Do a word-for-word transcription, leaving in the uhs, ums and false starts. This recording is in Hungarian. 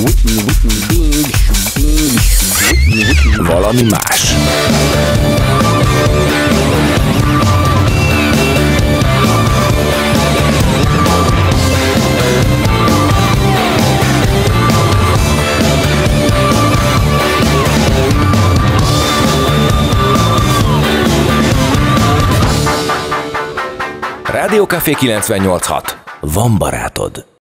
Valami más. Rádió Café kilencvennyolc hat. Van barátod.